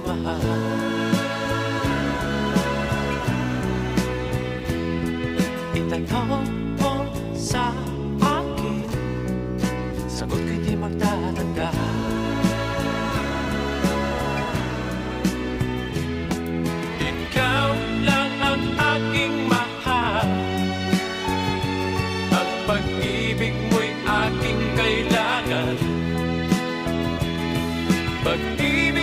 mahal. Itanong mo sa akin, sagot ko'y di magtatanda. Ikaw lang ang aking mahal, ang pag-ibig mo'y aking kailangan. Pag-ibig